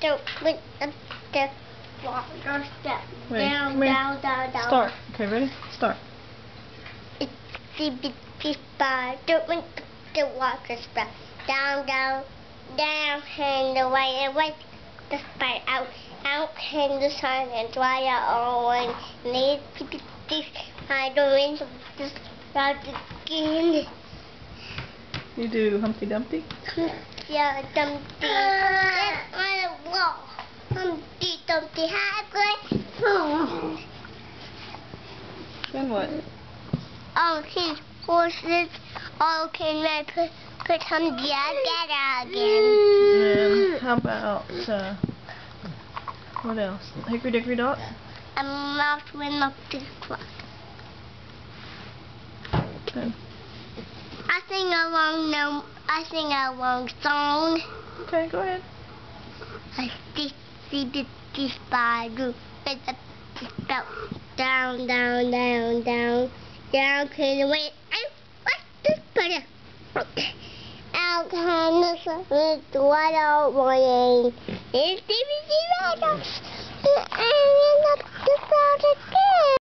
Don't wait up the water step. Wait, Down, down, down, down. Start. Okay, ready? Start. Itsy Bitsy spider. Don't wait up the water step. Down, down, down, and away the spider out. Out came the sun and dry out all away. Itsy Bitsy spider went the spider again. You do Humpty Dumpty? Yeah, Dumpty. Get on the wall. Humpty Dumpty had great fall. Then what? All his horses all came and put Humpty together again. And how about, what else? Hickory Dickory Dock? A mouse went up to the clock. Okay. I sing a long song. Okay, go ahead. A Itsy Bitsy spider went up the spout. Down, down, down, down. Down came the wind. What's this spider? Out came the sun with the white out morning. Itsy Bitsy spider.